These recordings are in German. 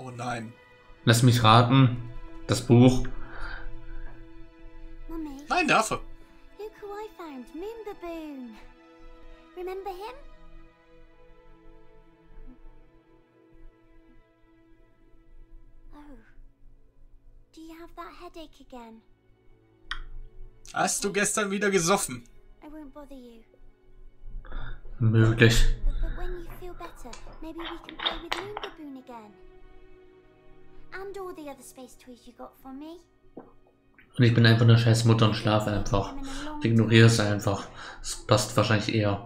Oh nein. Lass mich raten. Das Buch. Mummy, Nein, der Affe. look who I found, Moon Baboon. Remember him? Oh. Do you have that headache again? Hast du gestern wieder gesoffen? I won't bother you. Möglich. But when you feel better, maybe we can play with Moon Baboon again. And all the other space toys you got for me. Und ich bin einfach eine scheiß Mutter und schlafe einfach. Ich ignoriere es einfach. Es passt wahrscheinlich eher.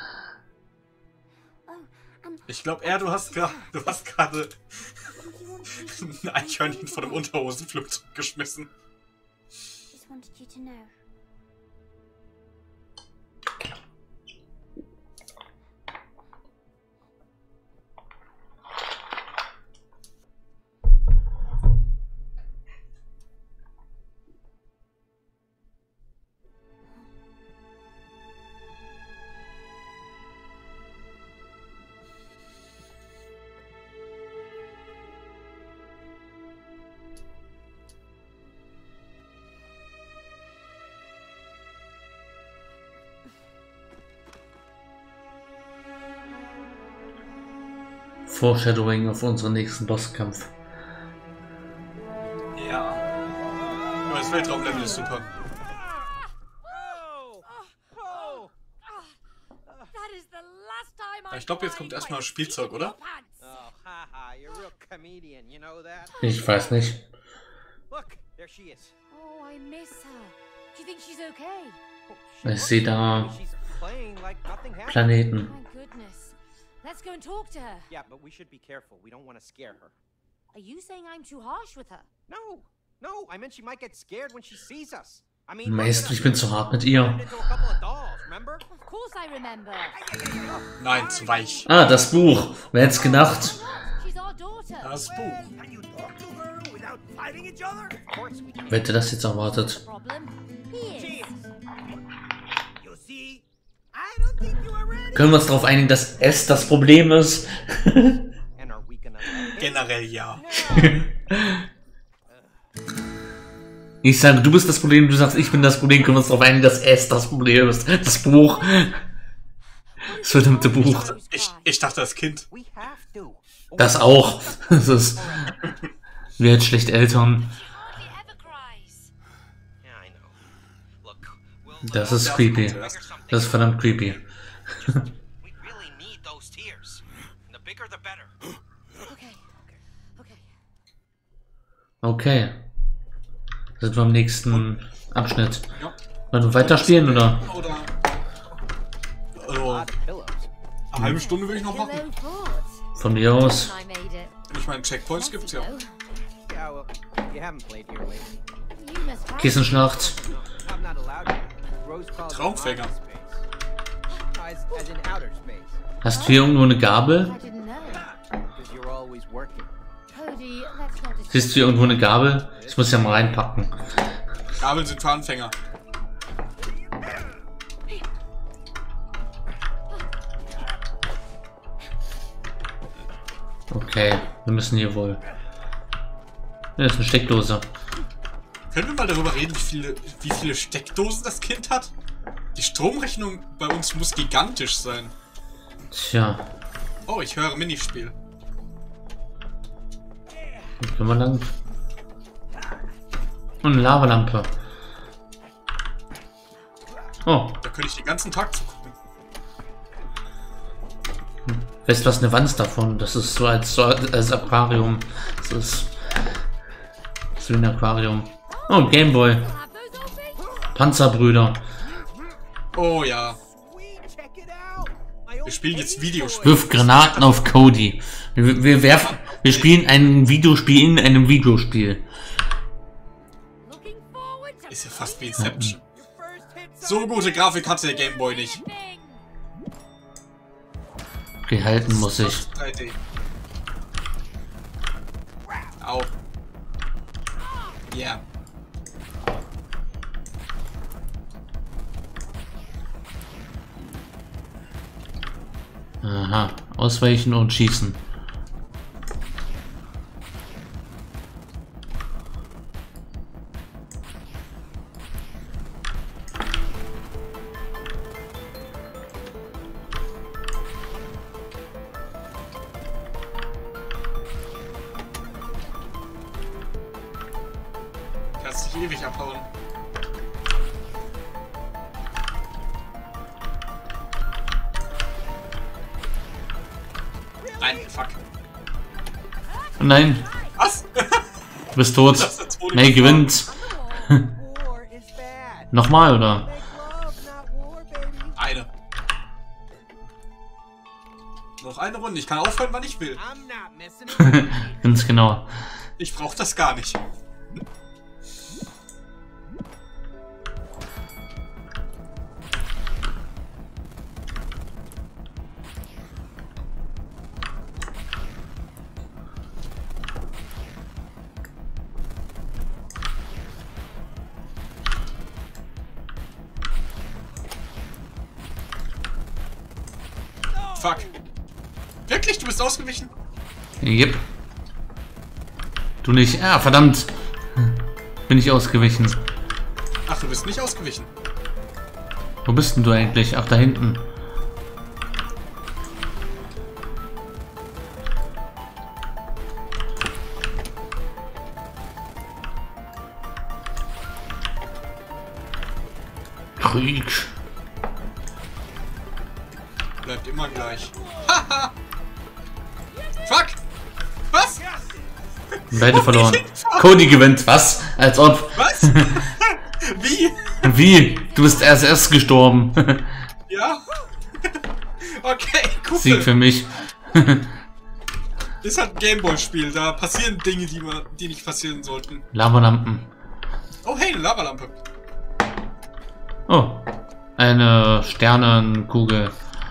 Oh, and Ich glaube eher, du hast gerade ein Eichhörnchen von dem Unterhosenflugzeug geschmissen. just wanted you to know. Foreshadowing auf unseren nächsten Bosskampf. Ja. Nur das Weltraumlevel ist super. Ich glaube, jetzt kommt erstmal Spielzeug, oder? Ich weiß nicht. Ich sehe da Planeten. Let's go and talk to her. Yeah, but we should be careful. We don't want to scare her. Are you saying I'm too harsh with her? No, I meant she might get scared when she sees us. I mean, Mist, ich bin zu hart mit ihr. into a couple of dolls, remember? Of course I remember. Nein, zu weich. Ah, das Buch. Wer hätte es gedacht? She's our daughter. Das Buch. Can you talk to her without fighting each other? Of course we can. Wer hätte das jetzt erwartet? Problem? He is. You see, I don't think you are ready. Können wir uns darauf einigen, dass es das Problem ist? And are we gonna let it? Generell ja. Ich sage, du bist das Problem, du sagst, ich bin das Problem. Können wir uns darauf einigen, dass es das Problem ist? Das Buch. Das verdammte Buch. Ich dachte, das Kind. We have to. Das auch. Das ist... Wer hat schlecht Eltern? Hardly ever cries. Yeah, I know. Look, we'll, Das ist creepy. Das ist verdammt creepy. we really need those tears. And the bigger the better. Okay. Okay. Okay. Sind wir am nächsten Abschnitt. Ja. Wollen wir weiterspielen, oder? Oder. Also, Pillows. eine halbe Stunde will ich noch machen. Hello, thoughts. Von mir aus. I made it. Ich meine, Checkpoints gibt's ja. Yeah, well, you haven't played here lately. You must have. Kissenschlacht. I'm not allowed here. Rose calls it Traumfänger. outer space. As in outer space. Hast du hier irgendwo eine Gabel? I didn't know. Because you're always working. Cody, let's not discuss. Siehst du hier irgendwo eine Gabel? Ich muss ja mal reinpacken. Gabeln sind für Anfänger. Okay, wir müssen hier wohl. Ja, das ist eine Steckdose. Können wir mal darüber reden, wie viele Steckdosen das Kind hat? Die Stromrechnung bei uns muss gigantisch sein. Tja, Oh, ich höre Minispiel. wo können wir lang? Und eine Lavalampe. Oh, Da könnte ich den ganzen Tag zugucken. weißt du was, eine Wanz davon? Das ist so als Aquarium. Das ist wie ein Aquarium. Oh, Gameboy. Have those old things? Panzerbrüder. Oh ja. Sweet, check it out. Wir spielen jetzt Videospiele. Wirf Granaten auf Cody. Wir spielen ein Videospiel in einem Videospiel. Looking forward to Ist ja fast wie Inception. Your first hit's So gute Grafik hatte der Gameboy nicht. thing. Gehalten muss ich. 3D. Au. Ja. Aha. Ausweichen und schießen. kannst dich ewig abhauen. Nein, fuck. Nein, Was? du bist tot. Das ist jetzt ohne May Gefahr. gewinnt. War is bad. Nochmal, oder? Make love, not war, baby. Eine. Noch eine Runde. Ich kann aufhören, wann ich will. I'm not missing it. Ganz genau. Ich brauche das gar nicht. Fuck. Wirklich? Du bist ausgewichen? Yep. Du nicht. Ah, verdammt. Bin ich ausgewichen. Ach, du bist nicht ausgewichen. Wo bist denn du eigentlich? Ach, da hinten. Krieg. Bleibt immer gleich. Haha! Fuck! Was? Beide verloren. Cody gewinnt. Was? Als ob. Was? Wie? Wie? Du bist erst gestorben. Ja? Okay, cool. Sieg für mich. Ist halt ein Gameboy-Spiel, da passieren Dinge, die nicht passieren sollten. Lavalampen. Oh hey, eine Lavalampe. Oh. Eine Sternenkugel.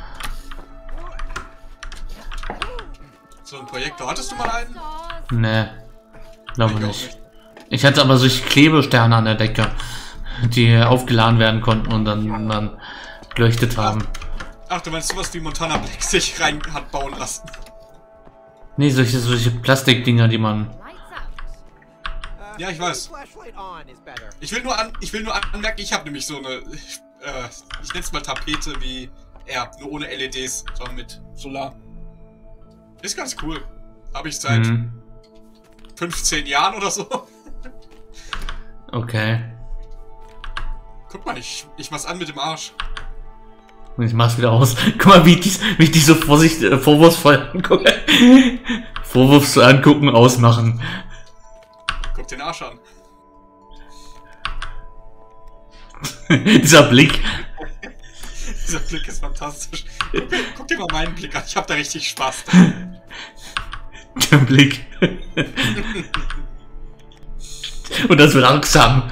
So ein Projektor. Hattest du mal einen? Stars. Nee. Glaube Ich auch nicht. Ich hatte aber solche Klebesterne an der Decke, die aufgeladen werden konnten und dann geleuchtet haben. Ach, du meinst sowas wie Montana Black sich rein hat bauen lassen. Nee, solche Plastikdinger, die man... Lights out. Ja, ich weiß. Flashlight on is better. Ich will nur anmerken, ich habe nämlich so eine, ich nenn's mal Tapete wie er, nur ohne LEDs, sondern mit Solar. Ist ganz cool. Habe ich seit 15 Jahren oder so. Okay. Guck mal, ich mach's an mit dem Arsch. Und ich mach's wieder aus. Guck mal, wie ich die so vorwurfsvoll angucke. Vorwurf zu angucken, ausmachen. Guck den Arsch an. Dieser Blick. Dieser Blick ist fantastisch. Guck dir mal meinen Blick an. Ich hab da richtig Spaß. Der Blick. Und das wird langsam.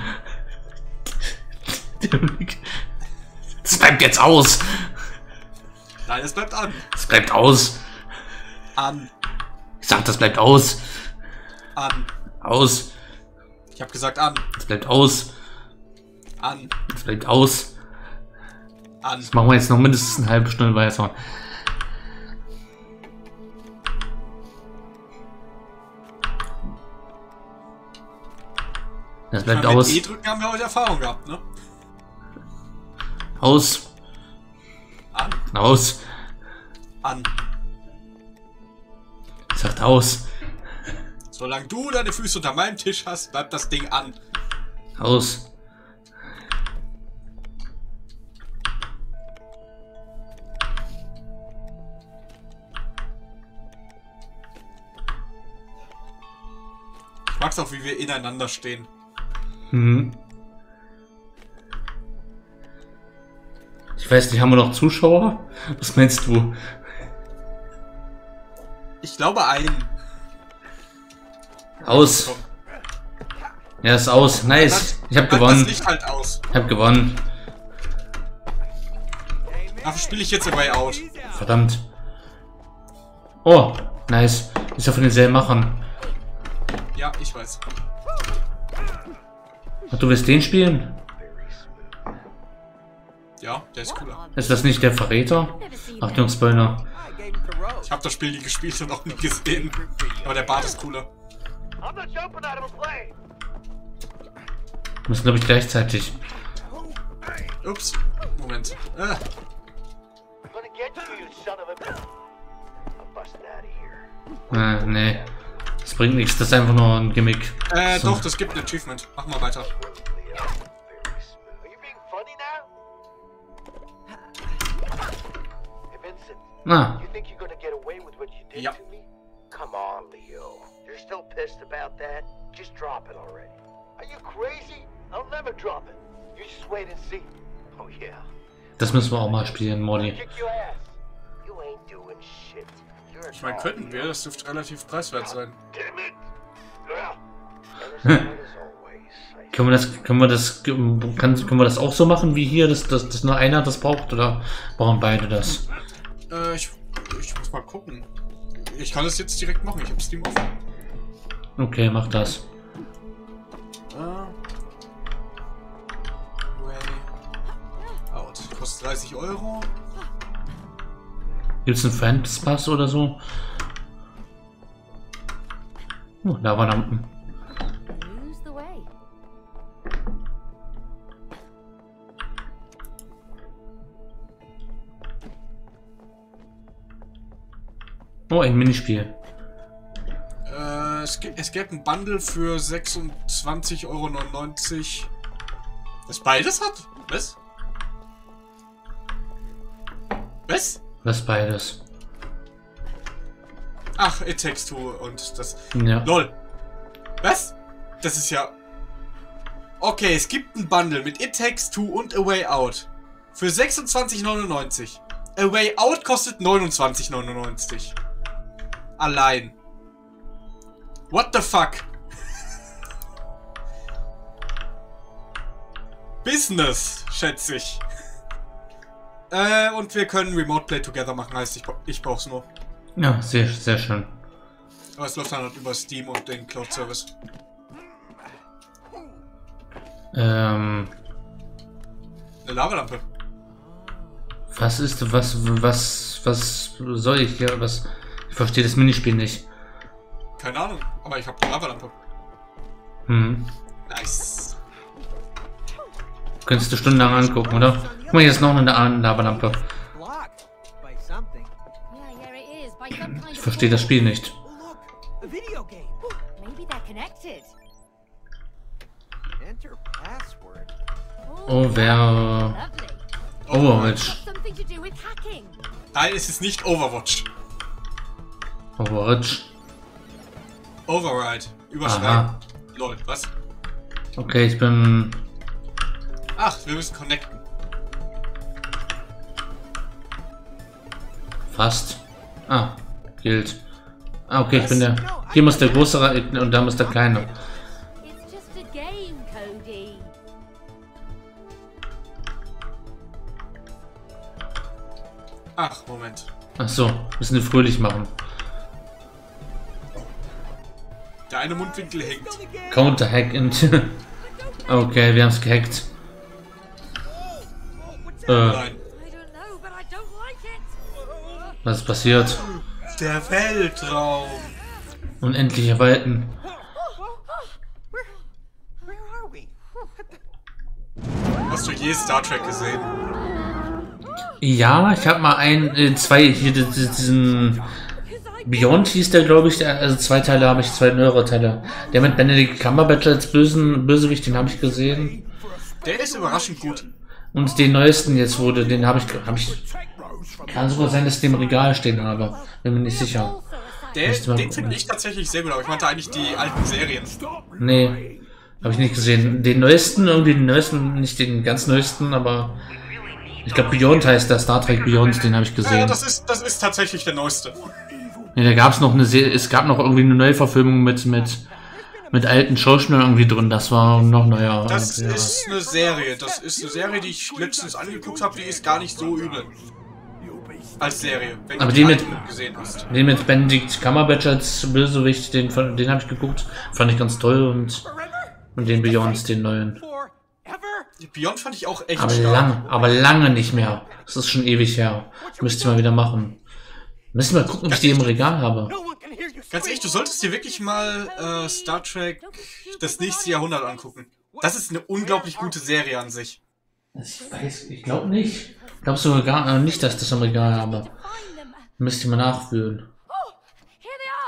Der Blick. Das bleibt jetzt aus. Nein, es bleibt an. Das bleibt aus. An. Ich sag, das bleibt aus. An. Aus. Ich hab gesagt an. Das bleibt aus. An. Das bleibt aus. An. Das machen wir jetzt noch mindestens eine halbe Stunde weiter. Das bleibt Wenn wir aus. E drücken, haben wir heute Erfahrung gehabt, ne? Aus. An. Aus. An. Sagt aus. Solange du deine Füße unter meinem Tisch hast, bleibt das Ding an. Aus. Ich mag's auch, wie wir ineinander stehen. Mhm. Ich weiß nicht, haben wir noch Zuschauer? Was meinst du? Ich glaube einen. Aus. Komm, Ja, ist aus. Nice. Ich hab dann gewonnen. das Licht halt aus. Ich hab gewonnen. Dafür spiele ich jetzt A Way Out. Verdammt. Oh, nice. Ist ja von denselben Machern. Ja, ich weiß. Ach, du willst den spielen? Ja, der ist cooler. Ist das nicht der Verräter? Achtung, Spoiler. I gave him to Rose. Ich habe das Spiel nie gespielt und auch nie gesehen. Aber der Bart ist cooler. I'm not jumping out of a plane. Wir müssen, glaube ich, gleichzeitig. Ups. Moment. I'm gonna get you, you son of a... I'm busting out of here. Nee. Das bringt nichts, das ist einfach nur ein Gimmick. So. Doch, das gibt ein Achievement. Mach mal weiter. Are you being funny now? Hey, Vincent. Ah, You think you're gonna get away with what you did Yep. to me? Come on, Leo. You're still pissed about that? Just drop it already. Are you crazy? I'll never drop it. You just wait and see. Oh yeah. das müssen wir auch mal spielen, Modi. Kick your ass. You ain't doing shit. You're Ich meine, könnten wir. Das dürfte relativ preiswert sein. Damn it. Yeah. And as always, Können wir das auch so machen wie hier, dass nur einer das braucht oder brauchen beide das? Ich muss mal gucken. Ich kann das jetzt direkt machen. Ich habe Steam offen. Okay, mach das. Way out. Kostet 30 Euro. Gibt's einen Friends Pass oder so? Oh, Lavalampen. Lose the way. Oh, ein Minispiel. Es gibt ein Bundle für 26,99 Euro. Das beides hat? Was? Was? Was beides? Ach, It Takes Two und das... Ja. LOL. Was? Das ist ja... Okay, es gibt ein Bundle mit It Takes Two und A Way Out. Für 26,99 €. A Way Out kostet 29,99 €. Allein. What the fuck? Business, schätze ich. Und wir können Remote Play Together machen, heißt ich brauch's nur. Ja, sehr, sehr schön. Aber es läuft dann halt über Steam und den Cloud Service. Ähm, Eine Lavalampe. was soll ich hier, ich verstehe das Minispiel nicht. Keine Ahnung, aber ich habe eine Lavalampe. Hm. Nice. Könntest du stundenlang angucken, oder? Guck mal, hier ist noch eine Lavalampe. Blocked by something. Yeah, it is. By some kind Ich of verstehe das Spiel nicht. Oh look, a video game. Maybe they're connected. Enter password. Oh, wer... Lovely. Overwatch. Got something to do with hacking. Nein, es ist nicht Overwatch. Overwatch. Override. Überschreiben. Aha. Lol, was? Okay, ich bin... Ach, wir müssen connecten. Fast. Ah, gilt. Ah, okay, ich bin der... Hier muss der große rein und da muss der kleine. It's just a game, Cody. Ach, Moment. Ach so, müssen wir fröhlich machen. Der eine Mundwinkel hängt. Counter-Hack in... Okay, wir haben es gehackt. Nein. I don't know, but I don't like it. Was ist passiert? Der Weltraum. Unendliche Weiten. Where are we? Hast du je Star Trek gesehen? Ja, ich habe mal zwei, hier diesen... Beyond hieß der, glaube ich, also 2 Teile habe ich, 2 neuere Teile. Der mit Benedict Cumberbatch als Bösewicht, den habe ich gesehen. Der ist überraschend gut. Und den neuesten jetzt wurde, den habe ich, kann sogar sein, dass ich den im Regal stehen habe. Bin mir nicht sicher. Den finde ich tatsächlich sehr gut, aber ich meinte eigentlich die alten Serien. Nee, habe ich nicht gesehen. Den neuesten, nicht den ganz neuesten, aber ich glaube Beyond heißt der, Star Trek Beyond, den habe ich Ja, gesehen. das ist tatsächlich der neueste. Nee, da gab es noch es gab noch irgendwie eine Neuverfilmung mit alten Schauspielern irgendwie drin, das war noch neuer. Das ja. ist eine Serie. Das ist eine Serie, die ich letztens angeguckt habe, die ist gar nicht so übel. Als Serie, wenn Aber du die die mit- alten gesehen hast. Den mit Benedict Cumberbatch als Bösewicht, den habe ich geguckt, fand ich ganz toll und den Beyond, den neuen. Forever? Beyond fand ich auch echt Aber aber lange nicht mehr. Das ist schon ewig her. Müsste ich mal wieder machen. Müssen wir gucken, ob ich die im Regal habe. No one can hear you Ganz ehrlich, du solltest dir wirklich mal Star Trek das nächste Jahrhundert angucken. Das ist eine unglaublich gute Serie an sich. Ich glaube nicht. Ich glaube sogar gar nicht, dass ich das im Regal habe. Find them. Müsste ich mal nachfühlen. Oh, here they are.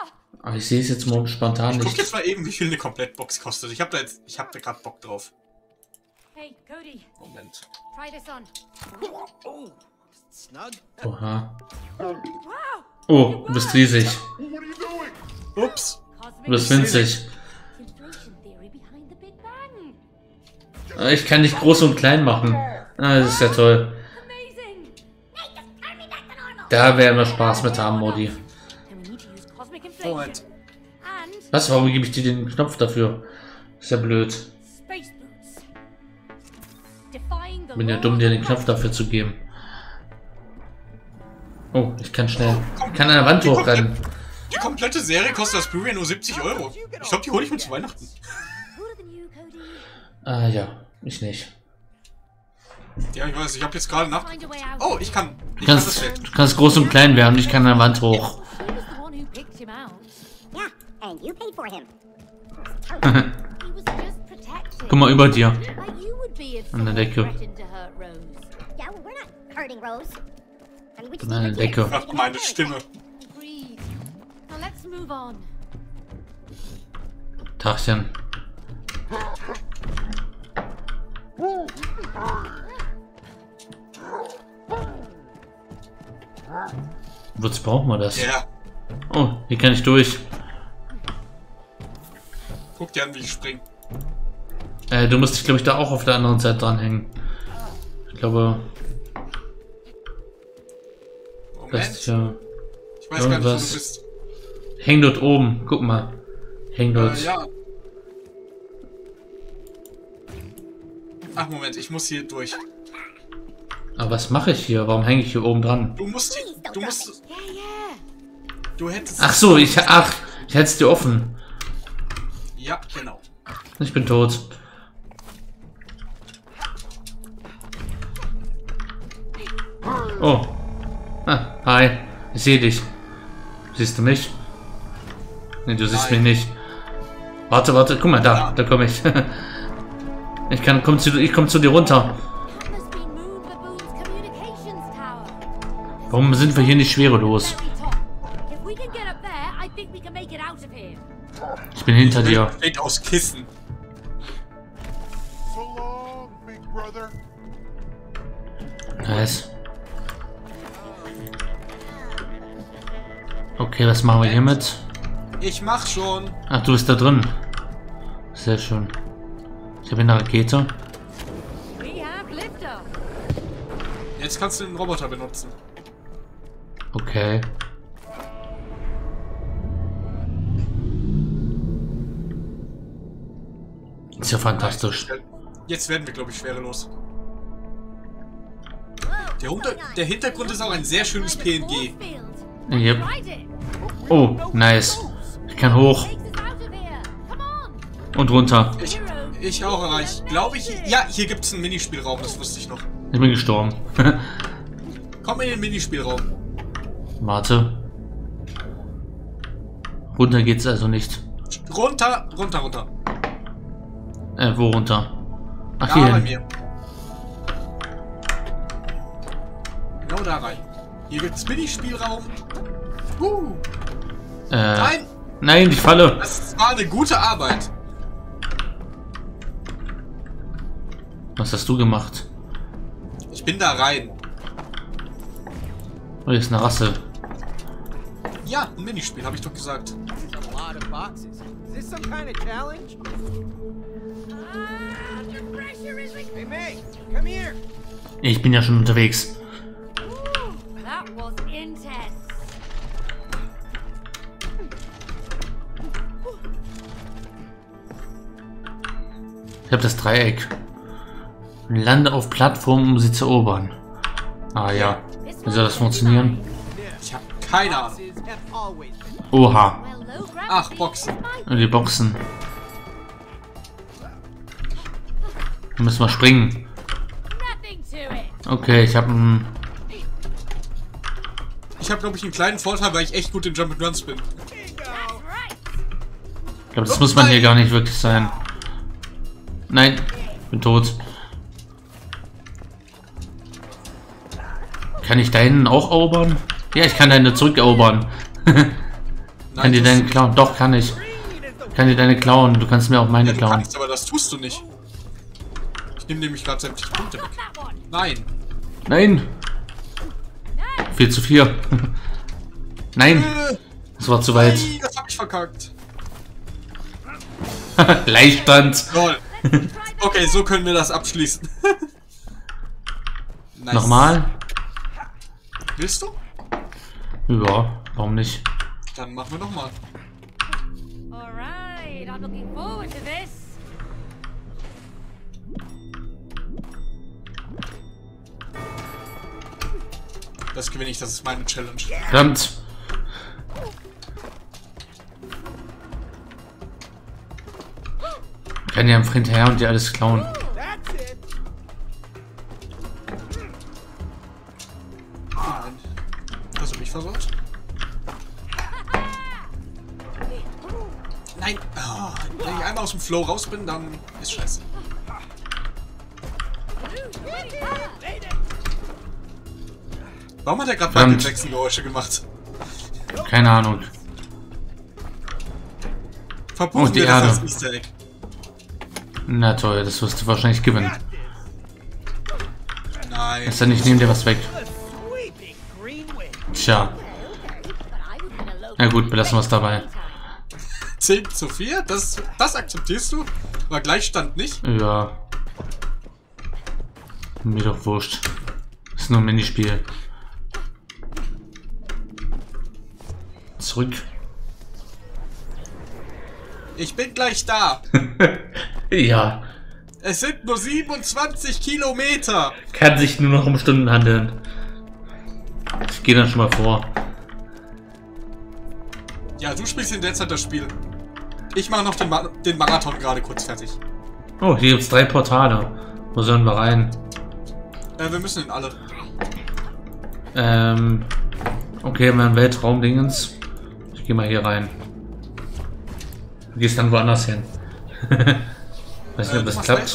Aber ich sehe es jetzt mal spontan Ich guck nicht. jetzt mal eben, wie viel eine Komplettbox kostet. Ich hab da gerade Bock drauf. Hey, Cody, Moment. try this on. Oh, snug. Oha. Wow! Oh, du bist riesig. Ups. Du bist winzig. Inflation theory behind the Big Bang. Ich kann dich groß und klein machen. Ah, das ist ja toll. Amazing! Hey, just turn me back to normal. Da werden wir Spaß mit haben, Modi. And we need to use cosmic inflation. Moment. And Was? Warum gebe ich dir den Knopf dafür? Ist ja blöd. space boots. Defying the Bin ja laws dumm, dir of den Knopf dafür zu geben. Oh, ich kann schnell. Ich kann an der Wand hochrennen. Die komplette Serie kostet das Blu-ray nur 70 Euro. Ich glaube, die hole ich mir zu Weihnachten. Cooler than you, Cody. Ah ja, ich nicht. Ja, ich weiß, ich habe jetzt gerade nach... Find a way out. Oh, ich kann Du das kannst, weg. du kannst groß und klein werden. Ich kann an der Wand hoch. He was the one who picked him out. Yeah, and you paid for him. He was just protected. Guck mal über dir. Like you would be if An der someone Decke. threatened to hurt Rose. Yeah, well, we're not hurting Rose. I mean, we just An der need her Decke. kids. Ach, meine Stimme. Agreed. Now let's move on. Tachchen. Wozu brauchen wir das? Ja, Oh, hier kann ich durch. guck dir an, wie ich spring. Du musst dich, glaube ich, da auch auf der anderen Seite dranhängen. Ich glaube, das ist Moment. ja... Ich weiß gar nicht, wo du irgendwas. bist. Häng dort oben. Guck mal. Häng dort. Ja. Ach, Moment, ich muss hier durch. Aber was mache ich hier? Warum hänge ich hier oben dran? Du musst... Yeah, yeah. Du hättest... Ach so, ich hätte es dir offen. Ja, genau. Ich bin tot. Oh. Ah, hi. Ich sehe dich. Siehst du mich? Nee, du siehst Nein. mich nicht. Warte, guck mal, da komme ich. Ich komm zu dir runter. That must be Moon Baboon's communications tower. Warum sind wir hier nicht schwerelos? Very top. If we can get up there, I think we can make it out of here. Ich bin hinter dir. Besteht aus Kissen. So long, big brother. Nice. Okay, was machen wir hiermit? Ich mach schon. Ach, du bist da drin. Sehr schön. Ich habe eine Rakete. We have liftoff. Jetzt kannst du den Roboter benutzen. Okay. Ist ja fantastisch. Jetzt werden wir, glaube ich, schwerelos. Der Hintergrund ist auch ein sehr schönes PNG. Yep. Ride it. Oh, nice. Ich kann hoch Takes us out of here. Come on. und runter. Ich auch, aber ich glaube, ja, hier gibt es einen Minispielraum, das wusste ich noch. Ich bin gestorben. Komm in den Minispielraum. Warte. Runter geht's also nicht. Runter. Wo runter? Ach, Da hier bei hin. mir. Genau da rein. Hier gibt's Minispielraum. Nein, Nein, ich falle. das war eine gute Arbeit. Was hast du gemacht? Ich bin da rein. Oh, hier ist eine Rasse. Ja, ein Minispiel, habe ich doch gesagt. This is a lot of boxes. Is this some kind of challenge? The pressure is Hey, May, come here. Ich bin ja schon unterwegs. That was intense. Ich habe das Dreieck. Lande auf Plattformen, um sie zu erobern. Ah ja. Wie soll das funktionieren? Ich habe keine Ahnung. Boxes have always been. Oha. Well, low gravity Ach, Boxen. is my Und die Boxen. Da müssen wir springen. nothing to it. Okay, ich habe einen... Ich habe, glaube ich, einen kleinen Vorteil, weil ich echt gut in Jump'n'Runs bin. That's right. Ich glaube, das muss man hier gar nicht wirklich sein. Nein, ich bin tot. Kann ich da hinten auch erobern? Ja, ich kann da hinten zurückerobern. Nein, Kann dir deine klauen? Doch, kann ich. Kann dir deine klauen. Du kannst mir auch meine klauen. Kannst, aber das tust du nicht. Ich nehme nämlich gerade sämtliche Punkte weg. Nein. Nein. 4:4. Nein. Das war zu weit. Nein, das hab ich verkackt. Gleichstand. Toll. Okay, so können wir das abschließen. Nice. Nochmal? Willst du? Ja, warum nicht? Dann machen wir nochmal. Alright, I'm looking forward to this. Das gewinne ich, das ist meine Challenge. Verdammt. Ich kann ja einfach hinterher und dir alles klauen. That's it. Nein. Hast du mich versorgt? Nein! Oh, wenn ich einmal aus dem Flow raus bin, dann ist scheiße. Warum hat er gerade Michael Jackson Geräusche gemacht? Keine Ahnung. Verbuchen die wir das Erde. als Easter Egg. Na toll, das wirst du wahrscheinlich gewinnen. Nein. Ist dann nicht neben dir was weg. Sweeping green wind. Tja. Na gut, belassen wir es dabei. 10:4? Das akzeptierst du? Aber Gleichstand nicht? Ja. Mir doch wurscht. Ist nur ein Minispiel. Zurück. Ich bin gleich da. Ja. Es sind nur 27 Kilometer. Kann sich nur noch um Stunden handeln. Ich gehe dann schon mal vor. Ja, du spielst in der Zeit das Spiel. Ich mache noch den Marathon gerade kurz fertig. Oh, hier gibt's 3 Portale. Wo sollen wir rein? Wir müssen in alle. Okay, mein Weltraumdingens. Ich gehe mal hier rein. Du gehst dann woanders hin. Weiß nicht, ob das klappt.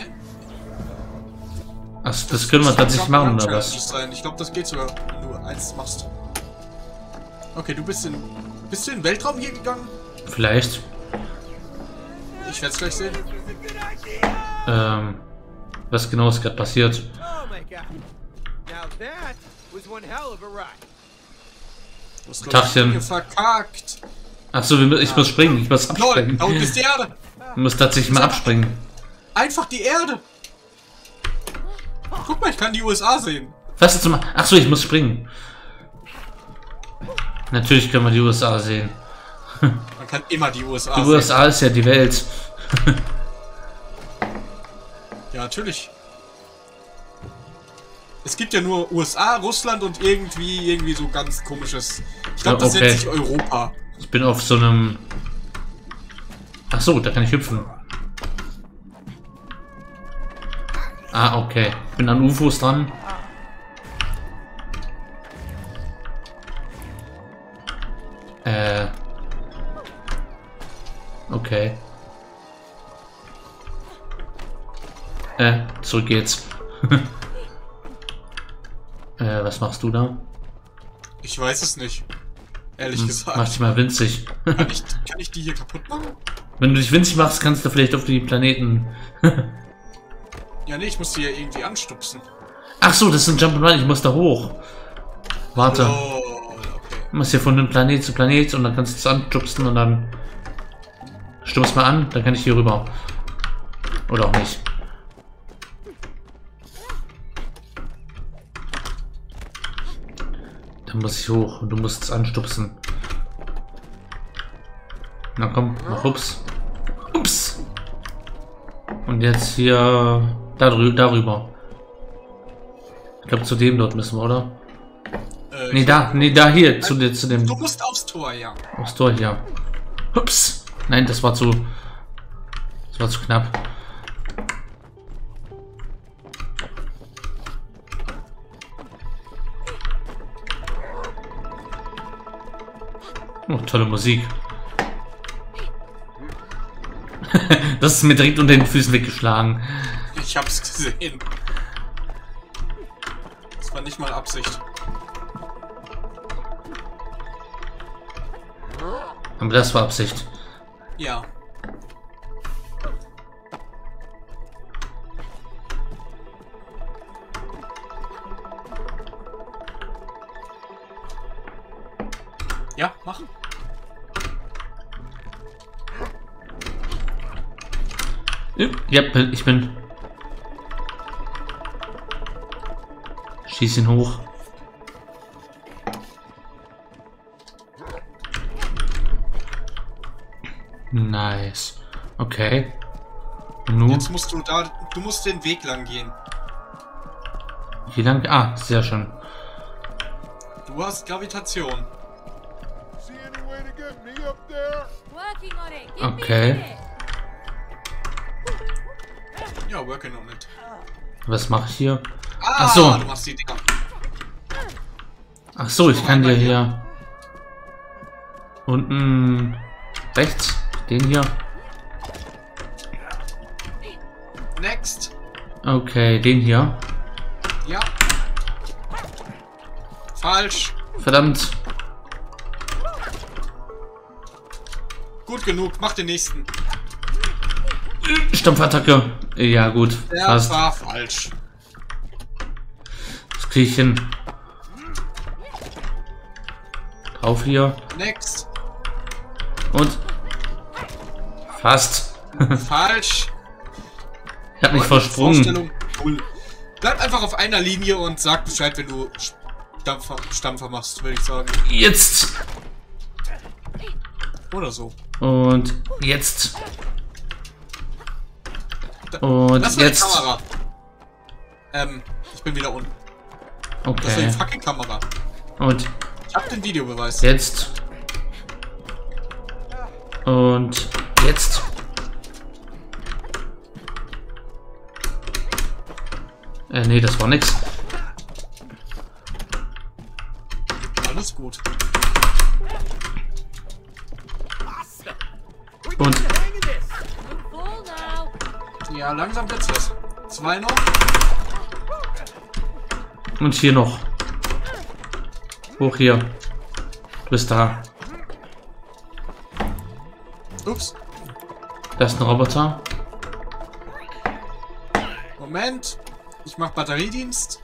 Ach, das können wir tatsächlich machen, oder was? Sein. Ich glaube, das geht sogar, wenn du eins machst. Okay, du bist in... Bist du in den Weltraum hier gegangen? Vielleicht. Ich werde es gleich sehen. Was genau ist gerade passiert? Oh my god. Now that was one hell of a ride. Du hast, glaub ich, Tachchen. Dinge verkackt. Achso, ich muss springen. Ich muss Lol, abspringen. da unten ist die Erde. Ich muss tatsächlich mal abspringen. Einfach die Erde. Guck mal, ich kann die USA sehen. Was zum... Achso, ich muss springen. Natürlich können wir die USA sehen. Man kann immer die USA Die sehen. USA ist ja die Welt. Ja, natürlich. Es gibt ja nur USA, Russland und irgendwie so ganz komisches. Ich glaube, Ja, das okay. nennt sich Europa. Ich bin auf so einem... Achso, da kann ich hüpfen. Ah, okay. Ich bin an UFOs dran. Okay. Zurück geht's. Was machst du da? Ich weiß es nicht. Ehrlich gesagt. Mach dich mal winzig. Kann ich die hier kaputt machen? Wenn du dich winzig machst, kannst du vielleicht auf die Planeten... Ja, nee, ich muss die ja irgendwie anstupsen. Ach so, das ist ein Jump'n'Run, ich muss da hoch. Warte. Oh, okay. Du musst hier von einem Planet zu Planet und dann kannst du es anstupsen und dann... Stupst mal an, dann kann ich hier rüber. Oder auch nicht. Dann muss ich hoch und du musst es anstupsen. Na komm, mach ups. Ups! Und jetzt hier... darüber. Ich glaube, zu dem dort müssen wir, oder? Nee, da hier, zu dem... Du musst aufs Tor, ja. Aufs Tor hier. Ups! Nein, das war zu knapp. Oh, tolle Musik. Das ist mir direkt unter den Füßen weggeschlagen. Ich hab's gesehen. Das war nicht mal Absicht. Aber das war Absicht. Ja. Ja, mach. Ja, ich bin. Schieß ihn hoch. Nice. Okay. Und nun? Jetzt musst du musst den Weg lang gehen. Wie lang? Ah, sehr schön. Du hast Gravitation. See any way to get me up there? Working on it. Give Okay. me a minute. Ja, working on it. Was mache ich hier? Ah, Ach so. du machst die Dinger. Ach so, ich kann dir hier unten rechts den hier. Next. Okay, den hier. Ja. Falsch. Verdammt. Gut genug, mach den nächsten. Stampfattacke. Ja, gut. Der Passt. war falsch. Das kriege ich hin. Drauf hier. Next. Und. Fast. Falsch. Ich hab mich versprungen. Vorstellung. Cool. Bleib einfach auf einer Linie und sag Bescheid, wenn du Stampfer machst, würde ich sagen. Jetzt. Oder so. Und jetzt. Und Das war jetzt. die Kamera. Ich bin wieder unten. Das war die Okay. fucking Kamera. Und Ich hab den Videobeweis. jetzt. Und jetzt. Nee, das war nix. Alles gut. Und Full now. Ja, langsam wird's was. 2 noch. Und hier noch. Hoch hier. Du bist da. Ups. Da ist ein Roboter. Moment. Ich mach Batteriedienst.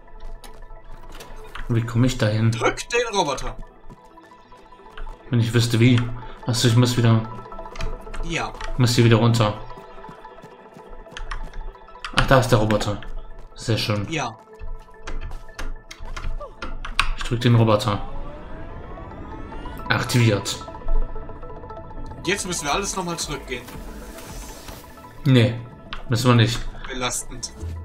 Wie komme ich da hin? Drück den Roboter. Wenn ich wüsste wie. Achso, ich muss wieder. Ja. Muss hier wieder runter. Ach, da ist der Roboter. Sehr schön. Ja. Ich drücke den Roboter. Aktiviert. Jetzt müssen wir alles nochmal zurückgehen. Nee, müssen wir nicht. Belastend.